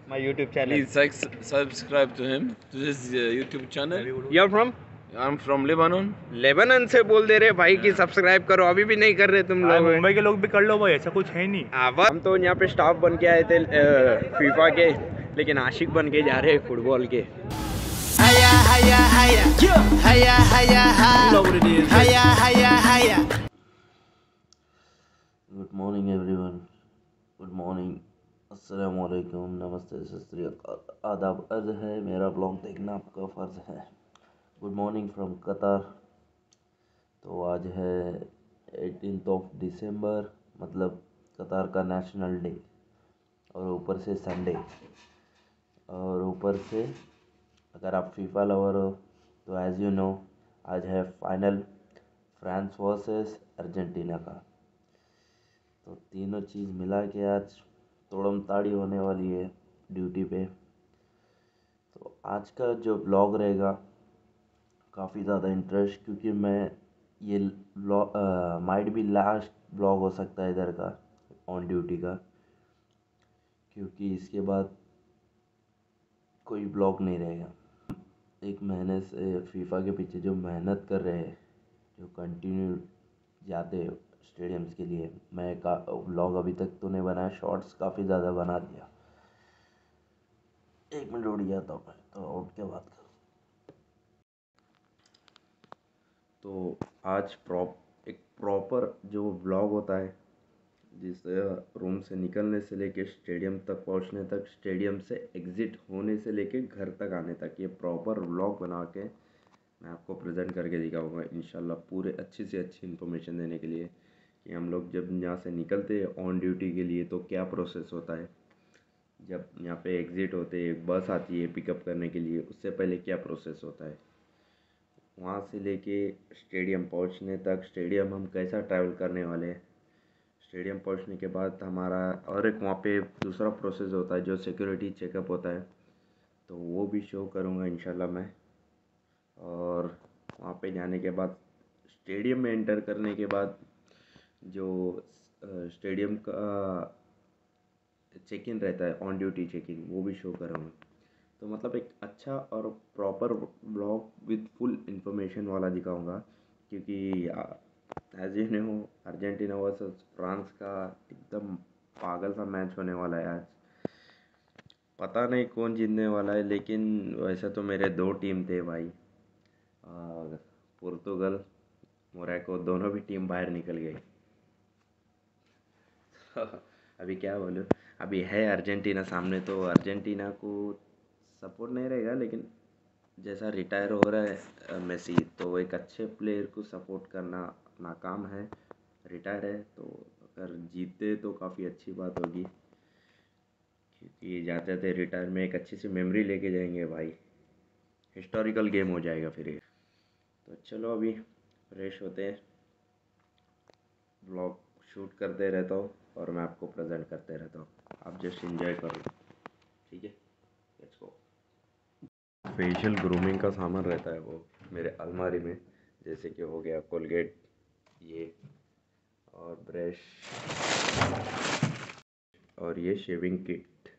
my YouTube channel. Please subscribe to him, to his YouTube channel. You're from? I'm from Lebanon. Lebanon से बोल दे रहे भाई कि subscribe करो, अभी भी नहीं कर रहे तुम लोग। मुंबई के लोग भी कर लो भाई, ऐसा कुछ है नहीं। हम तो यहाँ पे स्टाफ बन के आए थे फीफा के, लेकिन आशिक बन के जा रहे हैं फुटबॉल के। Hiya, hiya, hiya. Hiya, hiya, hiya. You know what it is. Hiya, hiya, hiya. Good morning everyone, good morning, अस्सलाम वालेकुम, नमस्ते, सत श्री अकाल, आदाब, अर्ज है, मेरा ब्लॉग देखना आपका फ़र्ज़ है। Good morning from Qatar. तो आज है 18 दिसंबर, मतलब कतर का नेशनल डे, और ऊपर से संडे, और ऊपर से अगर आप फीफा लवर हो तो एज़ यू नो आज है फाइनल फ्रांस वर्सेस अर्जेंटीना का। तो तीनों चीज़ मिला के आज तोड़म ताड़ी होने वाली है ड्यूटी पे। तो आज का जो ब्लॉग रहेगा काफ़ी ज़्यादा इंटरेस्ट, क्योंकि मैं ये माइट भी लास्ट ब्लॉग हो सकता है इधर का ऑन ड्यूटी का, क्योंकि इसके बाद कोई ब्लॉग नहीं रहेगा। एक महीने से फीफा के पीछे जो मेहनत कर रहे हैं, जो कंटिन्यू जाते हैं स्टेडियम्स के लिए, मैं का व्लॉग अभी तक तो नहीं बनाया, शॉर्ट्स काफ़ी ज़्यादा बना दिया। 1 मिनट उठ गया था मैं, तो उठ के बात कर। तो आज एक प्रॉपर जो व्लॉग होता है, जिस रूम से निकलने से लेके स्टेडियम तक पहुंचने तक, स्टेडियम से एग्ज़िट होने से लेके घर तक आने तक, ये प्रॉपर व्लॉग बना के मैं आपको प्रेजेंट करके दिखाऊंगा इंशाल्लाह, पूरे अच्छी से अच्छी इन्फॉर्मेशन देने के लिए कि हम लोग जब यहाँ से निकलते हैं ऑन ड्यूटी के लिए तो क्या प्रोसेस होता है, जब यहाँ पे एग्ज़िट होते हैं, बस आती है पिकअप करने के लिए, उससे पहले क्या प्रोसेस होता है, वहाँ से लेके स्टेडियम पहुँचने तक, स्टेडियम हम कैसा ट्रैवल करने वाले हैं, स्टेडियम पहुँचने के बाद हमारा और एक वहाँ पे दूसरा प्रोसेस होता है जो सिक्योरिटी चेकअप होता है, तो वो भी शो करूँगा इंशाल्लाह मैं। और वहाँ पे जाने के बाद स्टेडियम में एंटर करने के बाद जो स्टेडियम का चेक इन रहता है, ऑन ड्यूटी चेक इन, वो भी शो करूँगा। तो मतलब एक अच्छा और proper blog with full information वाला दिखाऊँगा, क्योंकि as you know Argentina versus France का एकदम पागल सा मैच होने वाला है आज। पता नहीं कौन जीतने वाला है, लेकिन वैसे तो मेरे 2 टीम थे भाई, पुर्तगाल, मोरक्को, दोनों भी टीम बाहर निकल गई। अभी क्या बोलूँ, अभी है अर्जेंटीना सामने, तो अर्जेंटीना को सपोर्ट नहीं रहेगा, लेकिन जैसा रिटायर हो रहा है मेसी, तो एक अच्छे प्लेयर को सपोर्ट करना अपना काम है। रिटायर है तो अगर जीते तो काफ़ी अच्छी बात होगी, क्योंकि जाते थे रिटायर में एक अच्छी सी मेमोरी लेके जाएंगे भाई, हिस्टोरिकल गेम हो जाएगा फिर ये। तो चलो अभी फ्रेश होते हैं, ब्लॉग शूट करते रहता हूँ और मैं आपको प्रेजेंट करते रहता हूँ, आप जस्ट एंजॉय करो, ठीक है। Let's go. फेशियल ग्रूमिंग का सामान रहता है वो मेरे अलमारी में, जैसे कि हो गया कोलगेट, ये और ब्रश, और ये शेविंग किट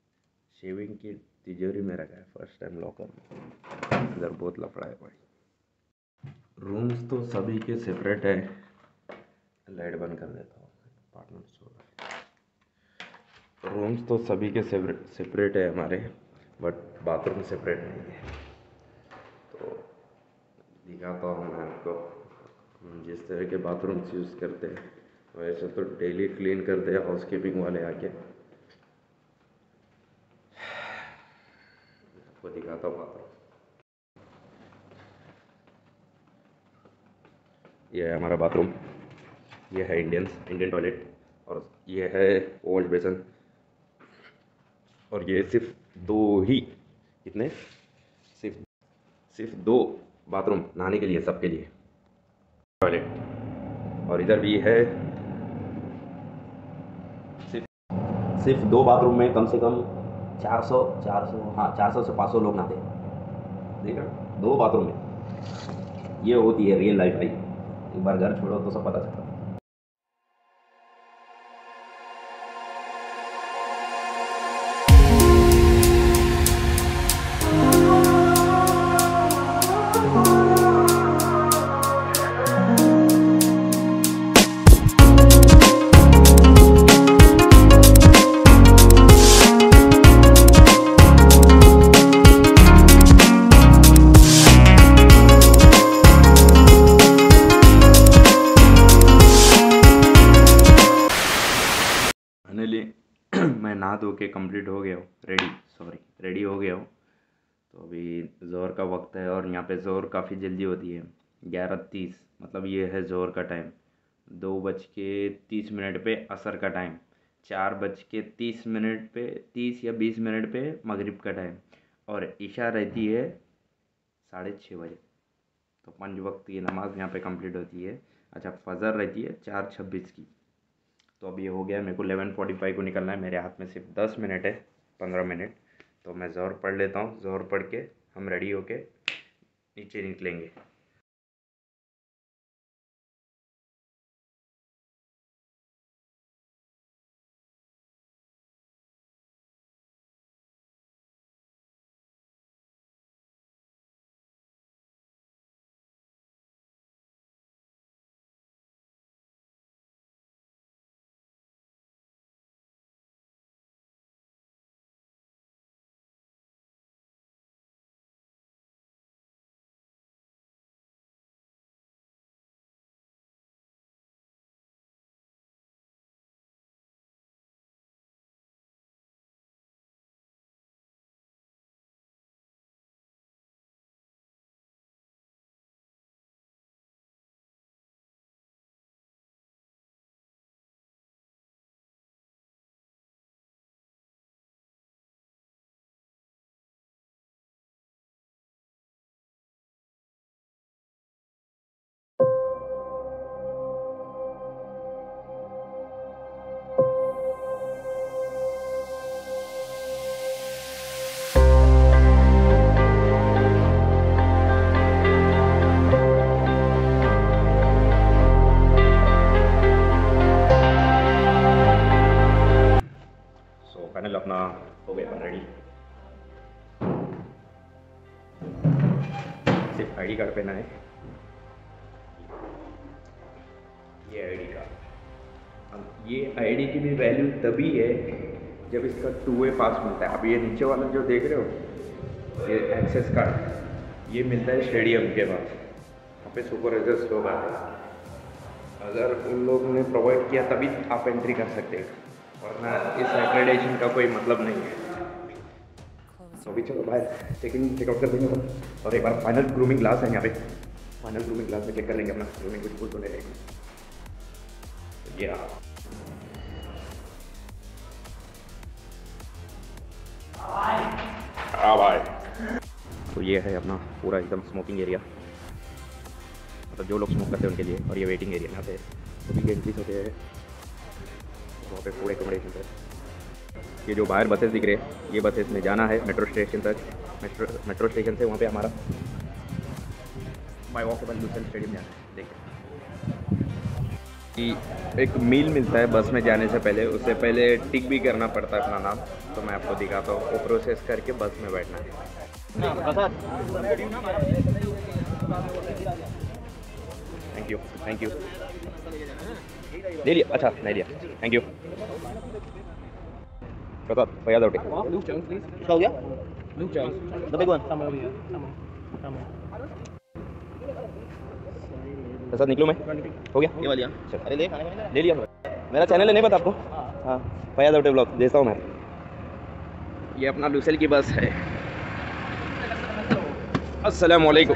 तिजोरी में रखा है, फर्स्ट टाइम लॉकर में, इधर बहुत लफड़ा है भाई। रूम्स तो सभी के सेपरेट है, लाइट बंद कर देता हूँ, अपार्टमेंट सो रहा है। रूम्स तो सभी के सेपरेट है हमारे, बट बाथरूम सेपरेट नहीं है। तो दिखाता हूँ मैं आपको, जिस तरह के बाथरूम्स यूज़ करते हैं, वैसे तो डेली क्लीन करते हैं हाउस कीपिंग वाले आके। आपको दिखाता हूँ बाथरूम, ये है हमारा बाथरूम, ये है इंडियन टॉयलेट, और ये है वॉश बेसन, और ये सिर्फ 2 ही, कितने, सिर्फ 2 बाथरूम नहाने के लिए, सबके लिए टॉयलेट। और इधर भी है सिर्फ 2 बाथरूम में कम से कम 400 से 500 लोग नहाते हैं, देखा, 2 बाथरूम में। ये होती है रियल लाइफ भाई, एक बार घर छोड़ो तो सब पता चलता है। धो के कंप्लीट हो गया हो, रेडी हो गया हो। तो अभी ज़ोहर का वक्त है और यहाँ पे ज़ोहर काफ़ी जल्दी होती है, 11:30, मतलब ये है ज़ोहर का टाइम। 2:30 पे असर का टाइम, 4:30 पे 30 या 20 मिनट पे मगरिब का टाइम, और इशा रहती है 6:30 बजे। तो 5 वक्त की नमाज़ यहाँ पे कंप्लीट होती है। अच्छा, फजर रहती है 4:26 की। तो अब ये हो गया, मेरे को 11:45 को निकलना है, मेरे हाथ में सिर्फ 10 मिनट है, 15 मिनट। तो मैं ज़ोहर पढ़ लेता हूँ, ज़ोहर पढ़ के हम रेडी होके नीचे निकलेंगे। फाइनल अपना हो गया रेडी। सिर्फ आईडी कार्ड पहना है, ये आईडी कार्ड। अब ये आईडी की भी वैल्यू तभी है जब इसका 2 पास मिलता है। अब ये नीचे वाला जो देख रहे हो, ये एक्सेस कार्ड, ये मिलता है स्टेडियम के पास, वहाँ पे सुपरवाइजर्स लोग आते हैं। अगर उन लोगों ने प्रोवाइड किया तभी आप एंट्री कर सकते हैं, वरना इस एक्रेडिटेशन का कोई मतलब नहीं है। तो अभी चलो बाहर चेकआउट कर देंगे और एक बार फाइनल ग्रूमिंग क्लास है यहाँ पे, फाइनल ग्रूमिंग क्लास में चेक कर लेंगे अपना ग्रूमिंग कुछ कुछ होने रहेगी। तो ये भाई, तो ये है अपना पूरा एकदम स्मोकिंग एरिया, मतलब जो लोग स्मोक करते हैं उनके लिए। और ये वेटिंग एरिया, यहाँ पे सभी एंट्रीज होते हैं, वहाँ पे फूड एकोमोडेशन है। ये जो बाहर बसेस दिख रहे हैं, ये बसेस में जाना है मेट्रो स्टेशन तक। मेट्रो स्टेशन से वहाँ पे हमारा बाय वॉकेबल लुसेल स्टेडियम जाना है। देखिए, एक मील मिलता है बस में जाने से पहले, उससे पहले टिक भी करना पड़ता है अपना नाम। तो मैं आपको दिखाता हूँ, वो प्रोसेस करके बस में बैठना है। Thank you. ले लिया? अच्छा, नहीं लिया, थैंक यू। प्रसाद, फयाज आउटे। हो गया? The big one. प्रसाद निकलूँ मैं? हो गया? ये वाली। अरे ले लिया। मेरा चैनल है, नहीं पता आपको? हाँ, फयाज आउटे ब्लॉग देखता हूँ मैं। ये अपना लुसेल की बस है। अस्सलाम वालेकुम।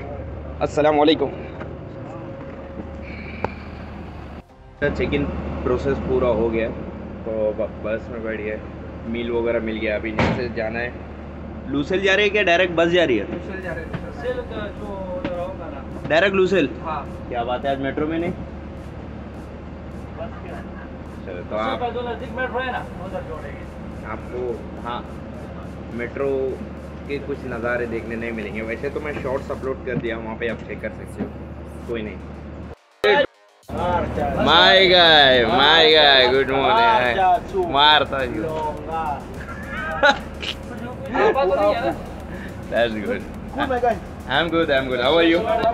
चेक इन प्रोसेस पूरा हो गया, तो बस में बैठ गए, मील वगैरह मिल गया। अभी यहाँ से जाना है लुसेल। जा रही है क्या डायरेक्ट बस जा रही है? लुसेल जा रही है, डायरेक्ट लुसेल। हाँ, क्या बात है, आज मेट्रो में नहीं? चलो, तो आप आपको हाँ मेट्रो के कुछ नज़ारे देखने नहीं मिलेंगे। वैसे तो मैं शॉर्ट्स अपलोड कर दिया, वहाँ पे आप चेक कर सकते हो, कोई नहीं। My guy, good morning. Martha, you. That's good. I'm good. How are you?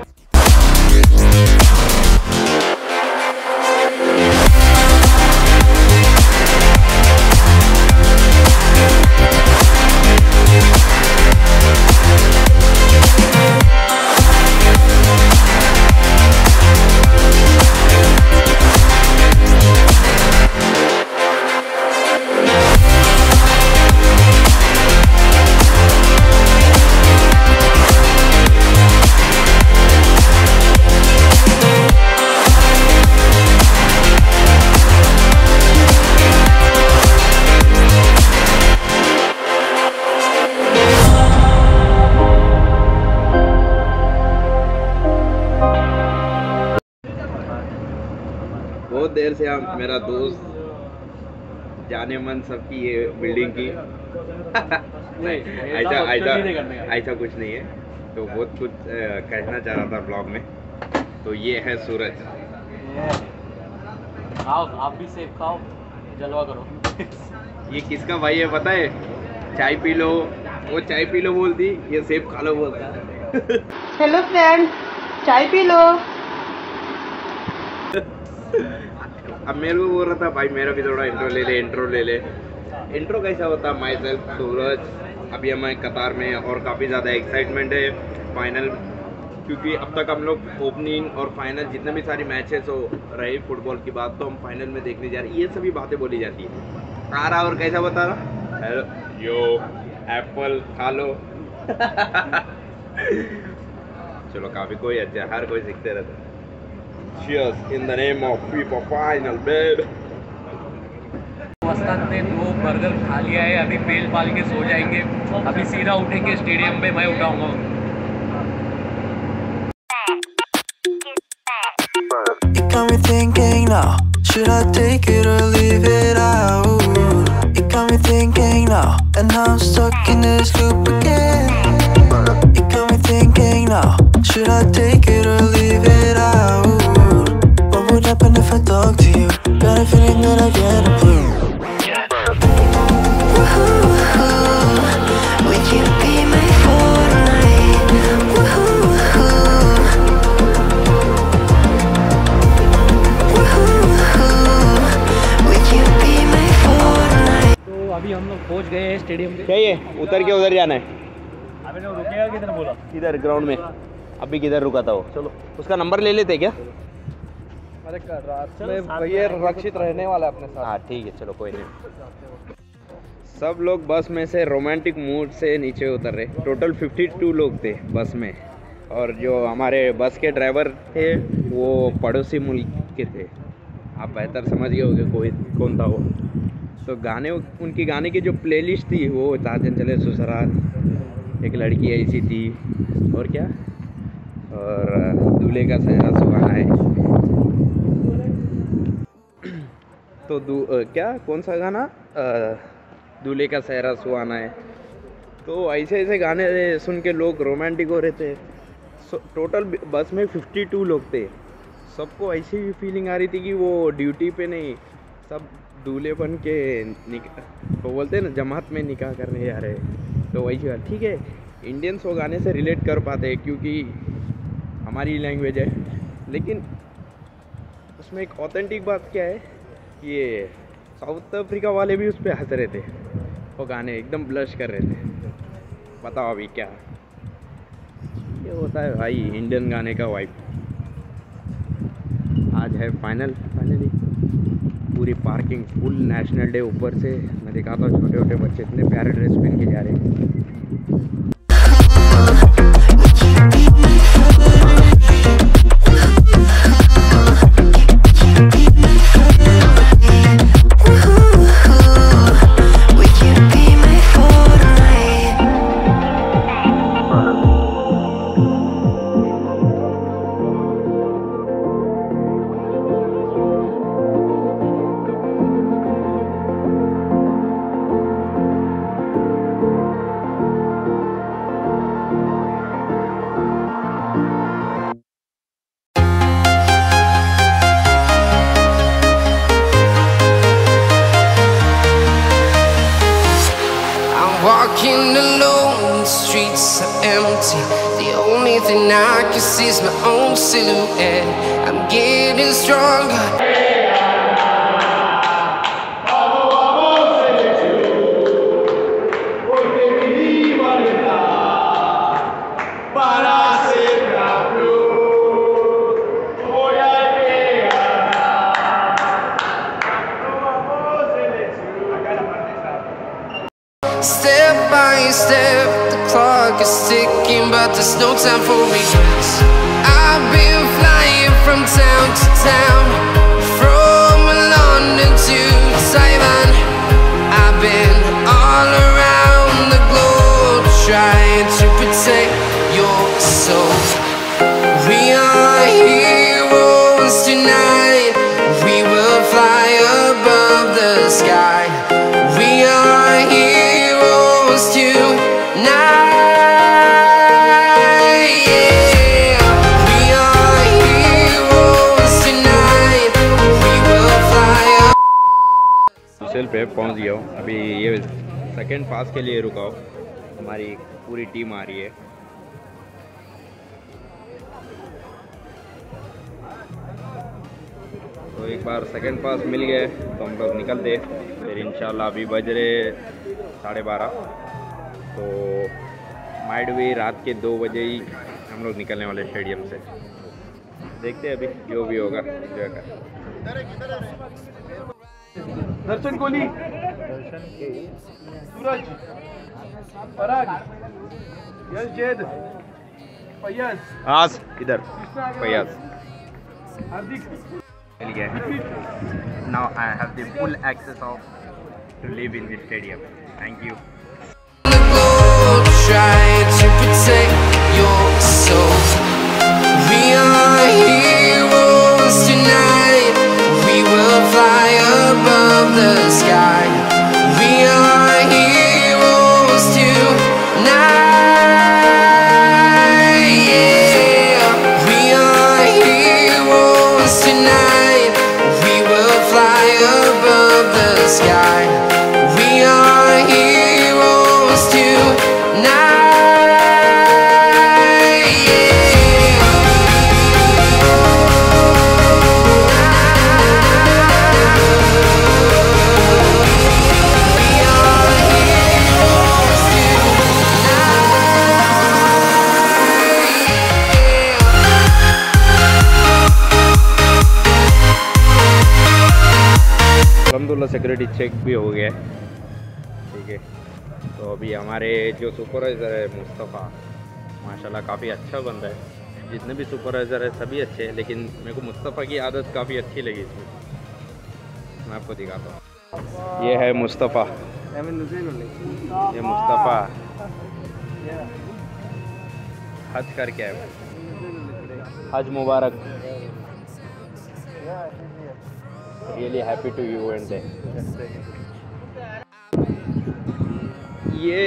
देर से हम मेरा दोस्त जाने मन सबकी ये बिल्डिंग की नहीं, ऐसा कुछ नहीं है। तो बहुत कुछ कहना चाह रहा था ब्लॉग में। तो ये है सूरज। खाओ, आप भी सेब खाओ, जलवा करो। ये किसका भाई है पता है? चाय पी लो, वो चाय पी लो बोलती, ये सेब खा लो बोलता। हेलो फ्रेंड, चाय पी लो। अब मेरे को बोल रहा था भाई मेरा भी थोड़ा इंट्रो ले ले। इंट्रो कैसा होता? Myself Suraj. अभी हम कतार में और काफ़ी ज़्यादा एक्साइटमेंट है फाइनल, क्योंकि अब तक हम लोग ओपनिंग और फाइनल जितने भी सारी मैचेस हो रहे फुटबॉल की बात, तो हम फाइनल में देखने जा रहे हैं। ये सभी बातें बोली जाती है। आ रहा और कैसा बता रहा? हेलो यो एप्पल खा लो। चलो काफ़ी कोई अच्छा, हर कोई सीखते रहता है। Cheers in the name of FIFA final, babe. वस्ताद ने 2 बर्गर खा लिया है, अभी पेल पाल के सो जाएंगे। अभी सीधा उठेंगे स्टेडियम पे, मैं उठाऊंगा। You got me thinking now, should I take it or leave it out? You got me thinking now, and now I'm stuck in this loop again. You got me thinking now, should I take it or leave it out? What would happen if I talk to you? Got a feeling that I get a clue. Would you be my Fortnite? Would you be my Fortnite? तो अभी हम लोग पहुंच गए हैं stadium पे। क्या ये उतर के उधर जाना है? अबे तो रुकेगा किधर बोला? इधर ग्राउंड में। अभी किधर रुका था वो? चलो उसका नंबर ले लेते क्या? अरे रात में ये रक्षित रहने वाला अपने साथ। हाँ ठीक है, चलो कोई नहीं। सब लोग बस में से रोमांटिक मूड से नीचे उतर रहे। टोटल 52 लोग थे बस में, और जो हमारे बस के ड्राइवर थे वो पड़ोसी मुल्क के थे। आप बेहतर समझ गए होंगे कोई कौन था वो। तो गाने, उनकी गाने की जो प्लेलिस्ट थी वो ताजन चले ससुराल, एक लड़की ऐसी थी, और क्या, और दूल्हे का सहरा सुहाना है। तो क्या कौन सा गाना? दूल्हे का सहरा सुहाना है। तो ऐसे ऐसे गाने सुन के लोग रोमांटिक हो रहे थे। टोटल बस में 52 लोग थे। सबको ऐसी भी फीलिंग आ रही थी कि वो ड्यूटी पे नहीं, सब दूल्हे बन के वो बोलते हैं ना जमात में निकाह करने जा रहे। तो वही बात ठीक है, इंडियंस वो गाने से रिलेट कर पाते हैं क्योंकि हमारी लैंग्वेज है। लेकिन उसमें एक ऑथेंटिक बात क्या है, ये साउथ अफ्रीका वाले भी उस पर हंस रहे थे, वो गाने एकदम ब्लश कर रहे थे। बताओ अभी क्या ये होता है भाई इंडियन गाने का वाइब। आज है फाइनली पूरी पार्किंग फुल, नेशनल डे ऊपर से। मैं दिखाता हूँ छोटे छोटे बच्चे इतने प्यारे ड्रेस पहन के जा रहे हैं। Walking alone, the streets are empty. The only thing I can see is my own silhouette. I'm getting stronger. Step by step, the clock is ticking, but there's no time for me. I've been flying from town to town, from London to Taiwan. I've been all around the globe, trying to protect your soul. We are heroes tonight. We will पे पहुंच गया हूँ। अभी ये second पास के लिए रुका हूँ, हमारी पूरी टीम आ रही है। तो एक बार सेकंड पास मिल गए तो हम लोग निकलते, फिर इंशाल्लाह अभी बज रहे 12:30, तो माइड भी रात के 2 बजे ही हम लोग निकलने वाले स्टेडियम से। देखते हैं अभी जो भी होगा, एंजॉय कर। दर्शन कोहली, सूरज, पराग, यश जेद, फैयाज, आज इधर फैयाज हार्दिक। मिल गया। Now I have the full access of to live in this stadium. Thank you. Try to protect your soul. We are heroes tonight. We will fly above the sky. We are heroes tonight. Yeah. We are heroes tonight. We will fly above the sky. We are heroes tonight. अलहम्दुलिल्लाह security check भी हो गया है, ठीक है। तो अभी हमारे जो सुपरवाइज़र है मुस्तफ़ा, माशाल्लाह काफ़ी अच्छा बंदा है। जितने भी सुपरवाइज़र है सभी अच्छे हैं, लेकिन मेरे को मुस्तफ़ा की आदत काफ़ी अच्छी लगी इसमें। मैं आपको दिखाता हूँ, ये है मुस्तफ़ा, ये मुस्तफ़ा हज करके आए। हज मुबारक। Really happy to you and they. ये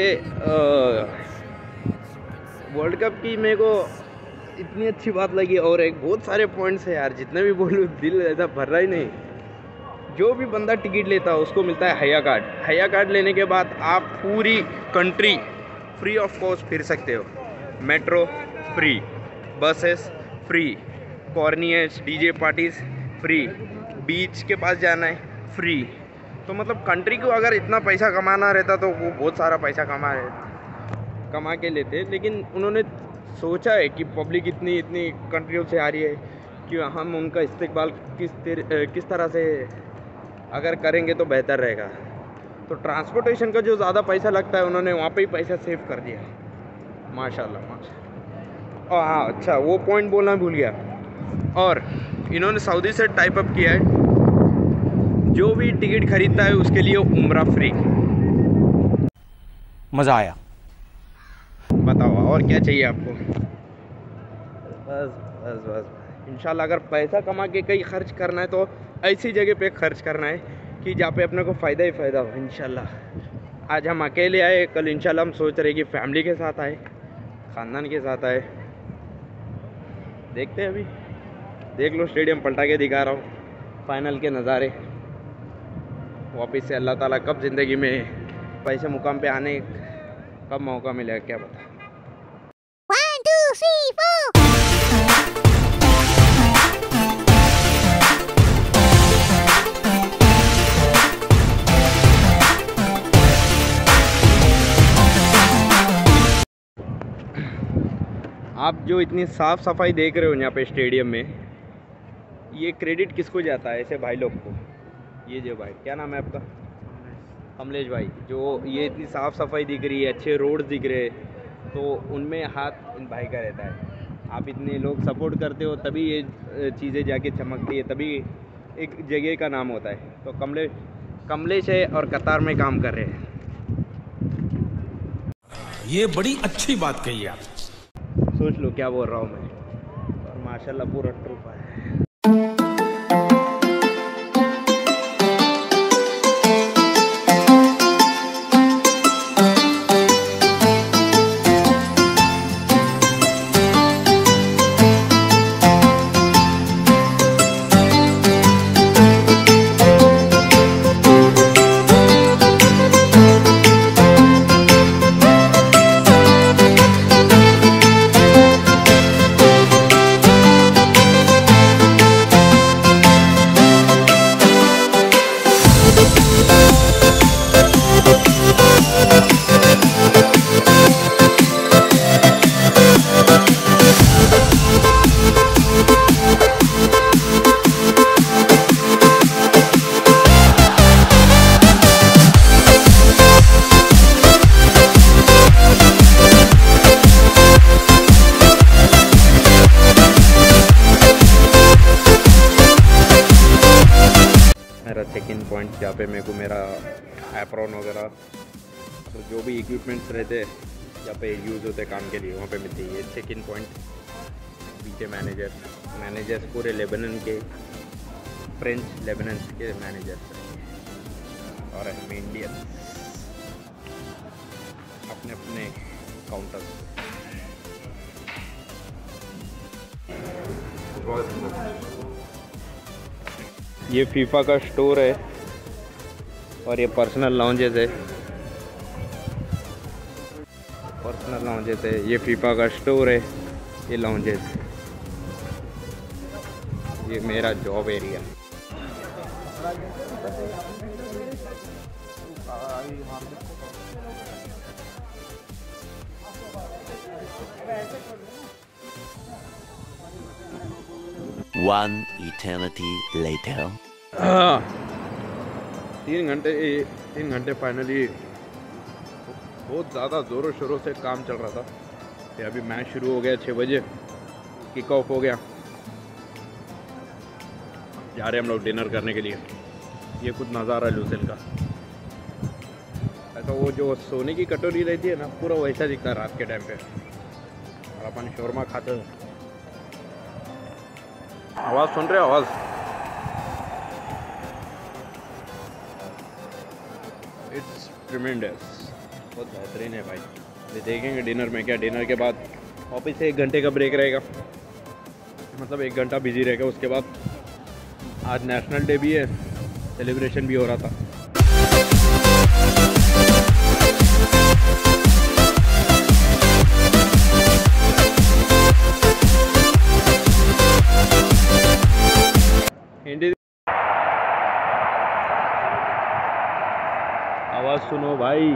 वर्ल्ड कप की मेरे को इतनी अच्छी बात लगी, और एक बहुत सारे पॉइंट्स है यार, जितने भी बोलूँ दिल ऐसा भर रहा ही नहीं। जो भी बंदा टिकट लेता है उसको मिलता है हया कार्ड। हया कार्ड लेने के बाद आप पूरी कंट्री फ्री ऑफ कॉस्ट फिर सकते हो। मेट्रो फ्री, बसेस फ्री, कॉर्नियर्स, डीजे पार्टीज फ्री, बीच के पास जाना है फ्री। तो मतलब कंट्री को अगर इतना पैसा कमाना रहता तो वो बहुत सारा पैसा कमा के लेते, लेकिन उन्होंने सोचा है कि पब्लिक इतनी कंट्रियों से आ रही है कि हम उनका इस्तेकबाल किस तरह से अगर करेंगे तो बेहतर रहेगा। तो ट्रांसपोर्टेशन का जो ज़्यादा पैसा लगता है उन्होंने वहाँ पे ही पैसा सेव कर दिया। माशाल्लाह माशाल्लाह। और हाँ, अच्छा वो पॉइंट बोलना भूल गया, और इन्होंने सऊदी से टाइप अप किया है, जो भी टिकट खरीदता है उसके लिए उम्रा फ्री। मज़ा आया। बताओ और क्या चाहिए आपको? बस बस बस इंशाल्लाह अगर पैसा कमा के कहीं खर्च करना है तो ऐसी जगह पे खर्च करना है कि जहाँ पे अपने को फ़ायदा ही फ़ायदा हो इंशाल्लाह। आज हम अकेले आए, कल इंशाल्लाह हम सोच रहे कि फैमिली के साथ आए, ख़ानदान के साथ आए। देखते हैं अभी, देख लो स्टेडियम पलटा के दिखा रहा हूँ, फाइनल के नज़ारे। वापस से अल्लाह ताला कब ज़िंदगी में पैसे मुकाम पे आने कब मौका मिलेगा क्या पता। 1 2 3 आप जो इतनी साफ़ सफाई देख रहे हो यहाँ पे स्टेडियम में, ये क्रेडिट किसको जाता है? ऐसे भाई लोग को। ये जो भाई, क्या नाम है आपका? कमलेश भाई। जो ये इतनी साफ़ सफाई दिख रही है, अच्छे रोड दिख रहे हैं, तो उनमें हाथ इन भाई का रहता है। आप इतने लोग सपोर्ट करते हो तभी ये चीज़ें जाके चमकती है, तभी एक जगह का नाम होता है। तो कमलेश है और कतार में काम कर रहे हैं। ये बड़ी अच्छी बात कही आप। सोच लो क्या बोल रहा हूँ मैं, और माशाल्लाह पूरा ट्रूप है। इक्विपमेंट्स रहते हैं यहाँ पे यूज़ होते हैं काम के लिए, वहाँ पे मिलती है। ये चेक इन पॉइंट, पीछे मैनेजर्स पूरे लेबनन के, फ्रेंच लेबनन के मैनेजर्स और हम इंडियन अपने अपने काउंटर। ये फीफा का स्टोर है और ये पर्सनल लॉन्जेस है, ये फीफा का स्टोर है, ये लॉन्जेस, ये मेरा job area. One eternity later. 3 घंटे फाइनली बहुत ज़्यादा ज़ोरों शोरों से काम चल रहा था। फिर अभी मैच शुरू हो गया, 6 बजे किक ऑफ हो गया। जा रहे हम लोग डिनर करने के लिए। ये कुछ नज़ारा है लूसेल का, ऐसा वो जो सोने की कटोरी रहती है ना, पूरा वैसा दिखता है रात के टाइम पे। और अपन शोरमा खाते हैं। आवाज़ सुन रहे हो? आवाज़ इट्स ट्रिमेंडस, बहुत बेहतरीन है भाई। ये देखेंगे डिनर में क्या। डिनर के बाद ऑफिस से 1 घंटे का ब्रेक रहेगा, मतलब 1 घंटा बिजी रहेगा। उसके बाद आज नेशनल डे भी है, सेलिब्रेशन भी हो रहा था। हिंदी आवाज़ सुनो भाई।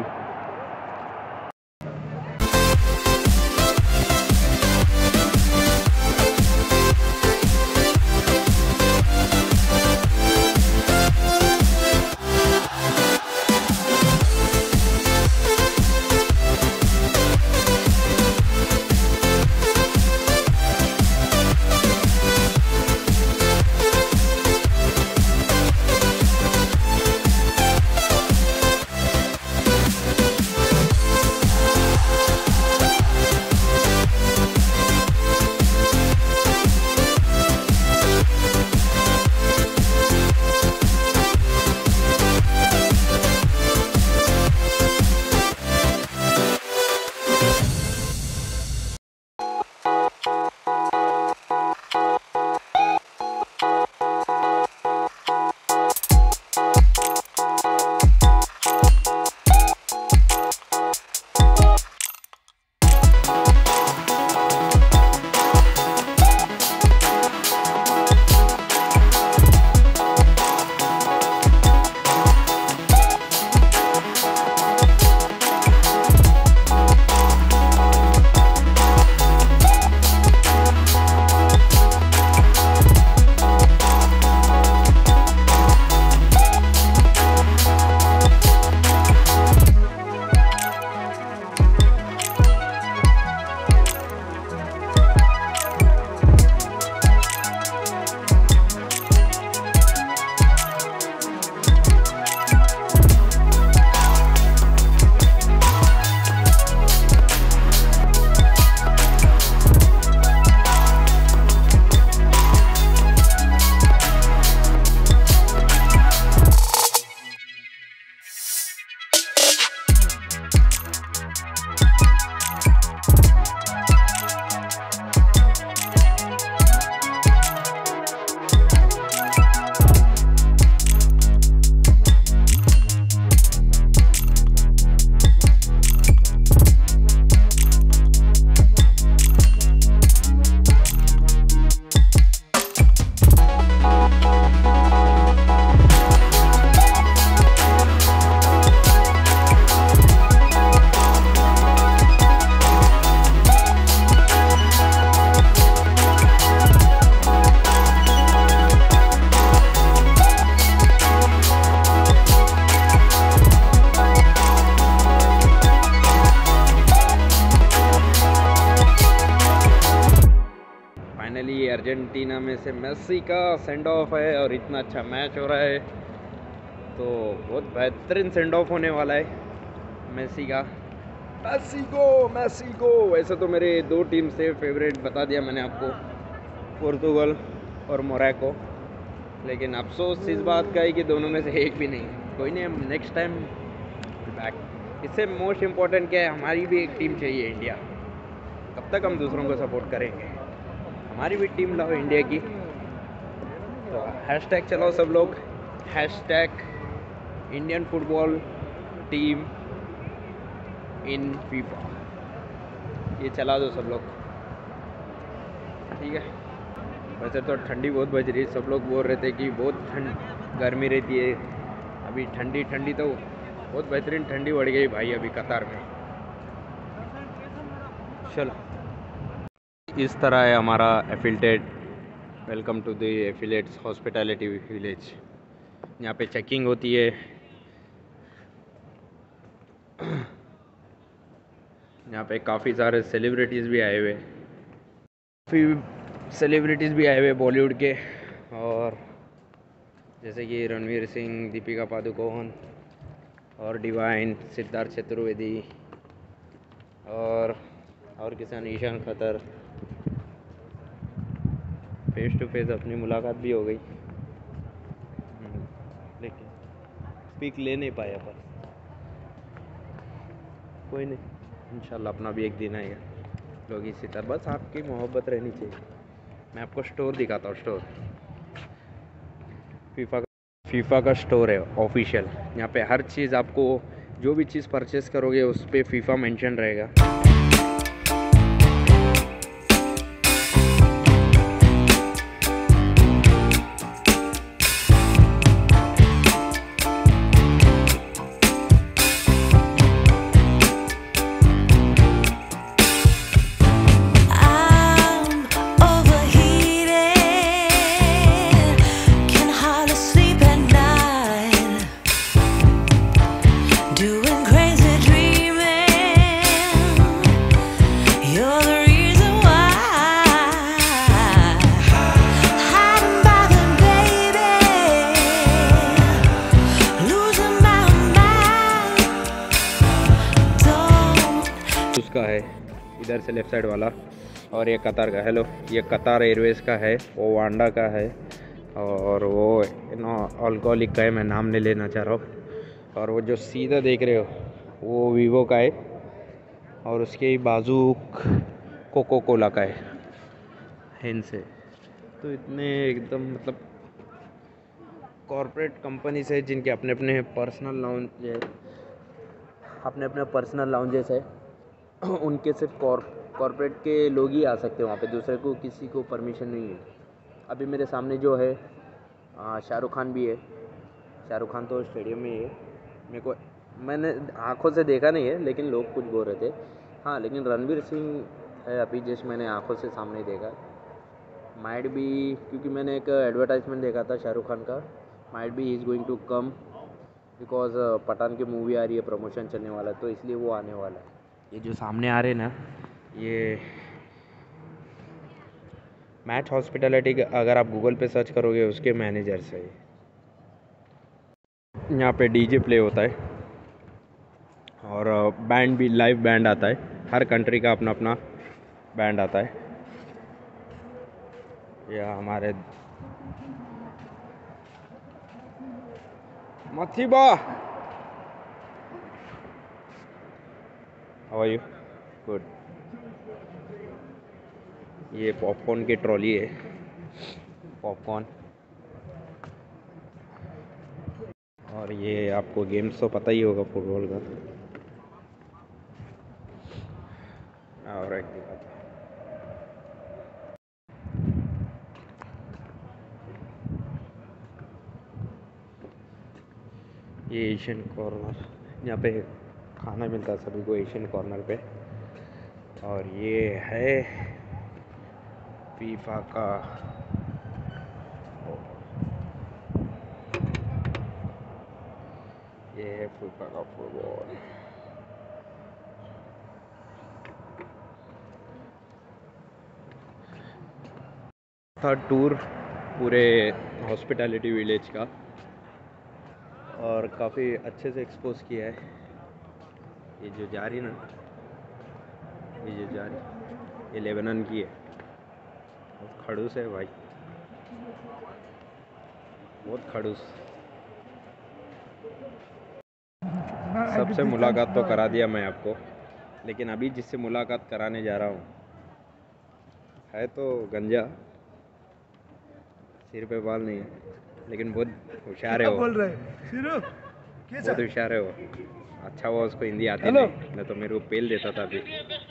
अर्जेंटीना में से मेसी का सेंड ऑफ है और इतना अच्छा मैच हो रहा है, तो बहुत बेहतरीन सेंड ऑफ होने वाला है मेसी का। मैसी गो। वैसे तो मेरे 2 टीम से फेवरेट बता दिया मैंने आपको, पोर्तुगल और मोरक्को, लेकिन अफसोस इस बात का है कि दोनों में से एक भी नहीं। कोई नहीं, हम नेक्स्ट टाइम बैक। इससे मोस्ट इम्पोर्टेंट क्या है, हमारी भी एक टीम चाहिए इंडिया। कब तक हम दूसरों को सपोर्ट करेंगे, हमारी भी टीम लाओ इंडिया की। तो हैशटैग चलाओ सब लोग, hashtag Indian football team in FIFA, ये चला दो सब लोग, ठीक है। वैसे तो ठंडी बहुत बज रही है, सब लोग बोल रहे थे कि बहुत गर्मी रहती है। अभी ठंडी तो बहुत बेहतरीन ठंडी बढ़ गई भाई अभी कतार में। चलो, इस तरह है हमारा affiliated. Welcome to the affiliates hospitality village. यहाँ पे चेकिंग होती है। यहाँ पे काफ़ी सारे सेलिब्रिटीज़ भी आए हुए, बॉलीवुड के, और जैसे कि रणवीर सिंह, दीपिका पादुकोण और डिवाइन, सिद्धार्थ चतुर्वेदी और किसान ईशान खतर। फेस टू फेस अपनी मुलाकात भी हो गई, लेकिन पिक ले नहीं पाया, पर कोई नहीं, इंशाल्लाह अपना भी एक दिन आएगा। लोग इसी तरह बस आपकी मोहब्बत रहनी चाहिए। मैं आपको स्टोर दिखाता हूँ, स्टोर फीफा का स्टोर है ऑफिशियल। यहाँ पे हर चीज़ आपको, जो भी चीज़ परचेस करोगे उस पर फीफा मेंशन रहेगा। उसका है इधर से लेफ्ट साइड वाला, और ये कतार का, हेलो, ये कतार एयरवेज का है, वो वांडा का है, और वो अल्कोहलिक का है, मैं नाम नहीं लेना चाह रहा हूँ। और वो जो सीधा देख रहे हो वो वीवो का है, और उसके ही बाजू कोको कोला का है, हिंद से। तो इतने एकदम मतलब कॉर्पोरेट कंपनीज है जिनके अपने अपने पर्सनल लाउंज है, अपने अपने पर्सनल लाउंजेस है। उनके सिर्फ कॉर्पोरेट के लोग ही आ सकते हैं वहाँ पे, दूसरे को किसी को परमिशन नहीं है। अभी मेरे सामने जो है शाहरुख खान भी है। शाहरुख खान तो स्टेडियम में ही है, मैंने आंखों से देखा नहीं है, लेकिन लोग कुछ बोल रहे थे। हाँ, लेकिन रणवीर सिंह है अभी जस्ट मैंने आंखों से सामने देखा। माइट भी, क्योंकि मैंने एक एडवर्टाइजमेंट देखा था शाहरुख खान का, माइट भी he is going to come because Pathaan की मूवी आ रही है, प्रमोशन चलने वाला है, तो इसलिए वो आने वाला है। ये जो सामने आ रहे हैं ना, ये मैच हॉस्पिटैलिटी, अगर आप गूगल पे सर्च करोगे उसके मैनेजर्स है। यहाँ पे डीजे प्ले होता है और बैंड भी, लाइव बैंड आता है, हर कंट्री का अपना अपना बैंड आता है। यह हमारे मथिबा, हाउ आर यू? गुड। ये पॉपकॉर्न की ट्रॉली है, पॉपकॉर्न। और ये आपको गेम्स तो पता ही होगा फुटबॉल का, और एक दिखाता हूं। ये एशियन कॉर्नर, यहाँ पे खाना मिलता है सभी को एशियन कॉर्नर पे। और ये है फीफा का फीफा का फुटबॉल। था टूर पूरे हॉस्पिटैलिटी विलेज का, और काफ़ी अच्छे से एक्सपोज किया है। ये जो जा रही ना, ये जो जा रही ये लेबनान की है, बहुत खड़ूस है भाई, बहुत खड़ूस। सबसे मुलाकात तो करा दिया मैं आपको, लेकिन अभी जिससे मुलाकात कराने जा रहा हूँ है तो गंजा, सिर पे बाल नहीं है, लेकिन बहुत होशियार है वो, बहुत होशियार है वो। अच्छा हुआ उसको हिंदी आती नहीं, मैं तो मेरे को पेल देता था अभी।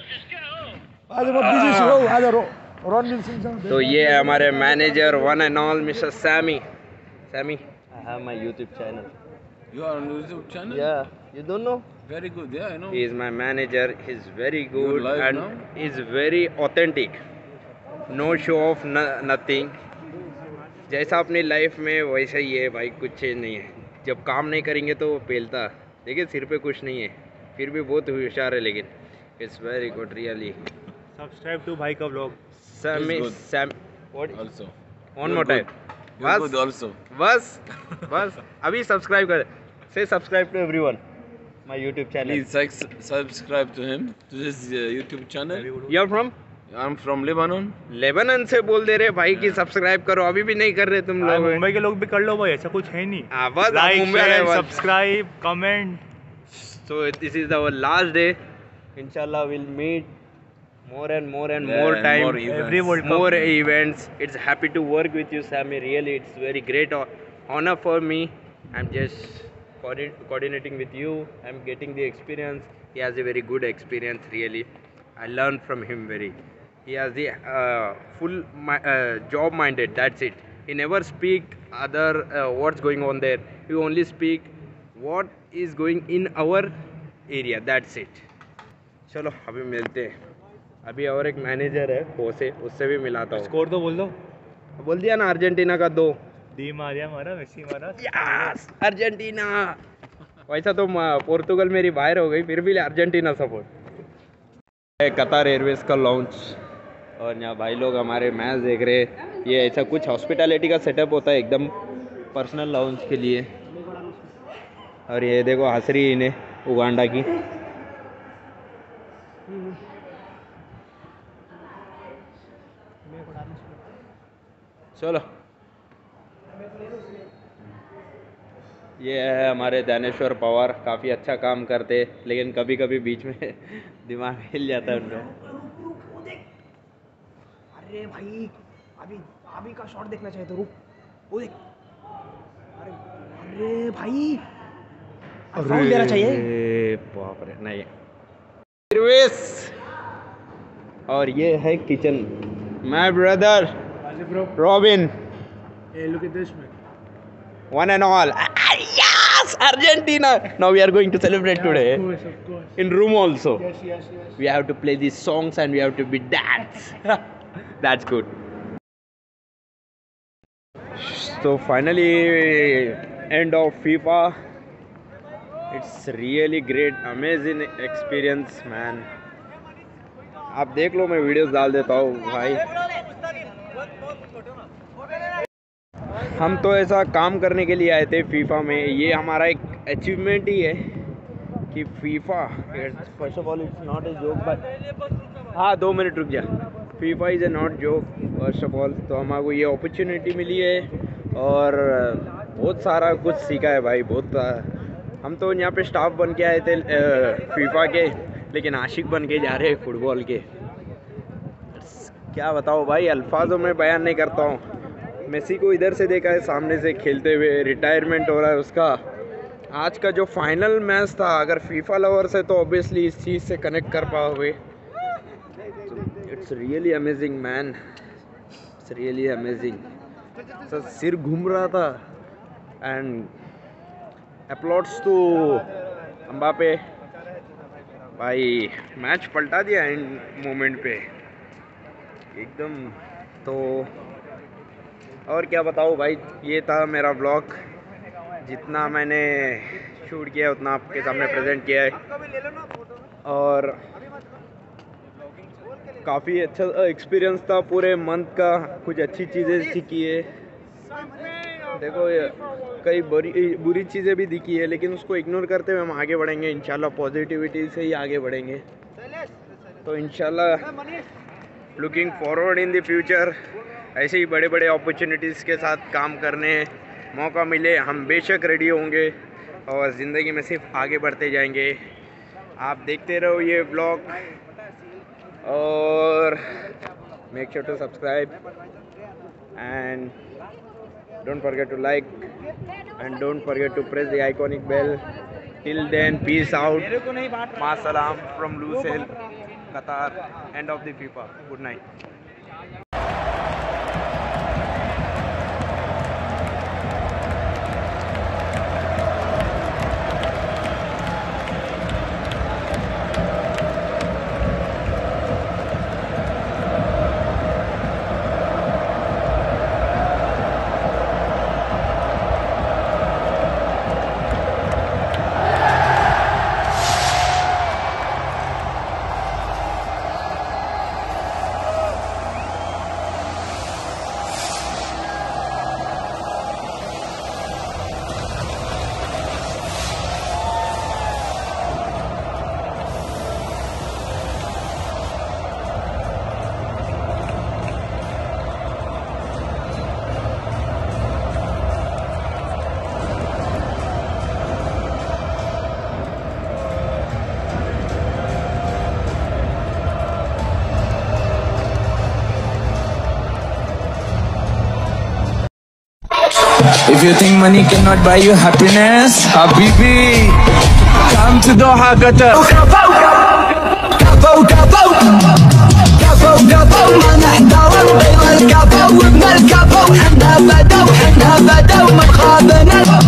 तो ये है हमारे manager one and all mister Sammy. Sammy, I have my YouTube channel. You are on YouTube channel? Yeah, you don't know? Very good, yeah, I know. He is my manager. He's very You're good live and now? is very authentic. No show off, nothing. जैसा अपनी life में वैसा ही है भाई, कुछ change नहीं है। जब काम नहीं करेंगे तो वो पेलता, देखिए सिर पे कुछ नहीं है, फिर भी बहुत होशियार है। लेकिन it's very good really. Subscribe to भाई का vlog. Sammy Sam what Also. One more time. You're good also. बस अभी सब्सक्राइब कर, से subscribe to everyone my YouTube channel. Please subscribe to him, to his YouTube channel. You are from? I'm from Lebanon. Lebanon से बोल दे रहे भाई कि subscribe करो, अभी भी नहीं कर रहे तुम लोग। मुंबई के लोग भी कर लो भाई, ऐसा कुछ है नहीं। बस लाइक मुंबई शेयर वाले subscribe comment. So this is our last day, इंशाल्लाह will meet more and more Yeah, time, more events. Every World Cup. more events. It's happy to work with you, Sammy. Really, it's very great honor for me. I'm just coordinating with you. I'm getting the experience. He has a very good experience, really. I learned from him very. He has the full job minded, that's it. He never speak other what's going on there. He only speak what is going in our area, that's it. चलो अभी मिलते हैं। अभी और एक manager है कोसे, उससे भी मिलाता हूँ। स्कोर तो बोल दो। बोल दिया ना, अर्जेंटीना का 2। दी मारिया मारा, मेसी मारा। Yes Argentina. वैसा तो पोर्तुगल मेरी बाहर हो गई, फिर भी अर्जेंटीना सपोर्ट। कतार एयरवेज का लॉन्च, और यहाँ भाई लोग हमारे मैच देख रहे हैं। ये ऐसा कुछ हॉस्पिटैलिटी का सेटअप होता है एकदम पर्सनल लॉन्च के लिए। और ये देखो हंस रही इन्हें उगांडा की। चलो ये है हमारे दानेश्वर पवार, काफ़ी अच्छा काम करते, लेकिन कभी कभी बीच में दिमाग हिल जाता है उनका। अरे भाई अभी का शॉट देखना चाहिए, तो रुक वो देख। अरे भाई फाउल देना चाहिए। बाप रे नहीं। और ये है kitchen, my brother Robin. Hey, look at this man. One and all. Yes, Argentina. Now we are going to celebrate today. Of course. In room also. Yes. We have to play these songs and we have to be dance. That's good. So finally, end of FIFA. It's really great, amazing experience, man. आप देख लो, मैं videos डाल देता हूँ भाई। हम तो ऐसा काम करने के लिए आए थे फीफा में। ये हमारा एक अचीवमेंट ही है कि FIFA, first of all it's not a joke, but हाँ 2 मिनट रुक जा। FIFA is a not joke first of all. तो हमको ये अपॉर्चुनिटी मिली है और बहुत सारा कुछ सीखा है भाई, बहुत। हम तो यहाँ पे स्टाफ बन के आए थे फीफा के, लेकिन आशिक बन के जा रहे हैं फुटबॉल के। क्या बताओ भाई, अल्फाजों में बयान नहीं करता हूँ। मेसी को इधर से देखा है सामने से खेलते हुए, रिटायरमेंट हो रहा है उसका। आज का जो फाइनल मैच था, अगर फीफा लवर्स है तो ऑब्वियसली इस चीज़ से कनेक्ट कर पाओगे। It's really amazing man, it's really amazing. सर सिर घूम रहा था एंड अपलॉड्स टू एम्बापे भाई, मैच पलटा दिया इन मोमेंट पे एकदम। तो और क्या बताऊँ भाई, ये था मेरा व्लॉग। जितना मैंने शूट किया उतना आपके सामने प्रेजेंट किया है, और काफ़ी अच्छा एक्सपीरियंस था पूरे मंथ का। कुछ अच्छी चीज़ें सीखी है, देखो कई बुरी चीज़ें भी दिखी है, लेकिन उसको इग्नोर करते हुए हम आगे बढ़ेंगे इंशाल्लाह। पॉजिटिविटी से ही आगे बढ़ेंगे। तो इंशाल्लाह looking forward in the future ऐसे ही बड़े बड़े अपॉर्चुनिटीज़ के साथ काम करने मौका मिले हम बेशक रेडी होंगे और ज़िंदगी में सिर्फ आगे बढ़ते जाएंगे। आप देखते रहो ये व्लॉग और make sure to subscribe and don't forget to like and don't forget to press the iconic bell. Till then, peace out. Ma salam from Lusail, Qatar. End of the FIFA. Good night. If you think money cannot buy you happiness, Habibi, come to Doha, Qatar. ما نحضر بين الكفو ومن الكفو حنا بدو من خابنا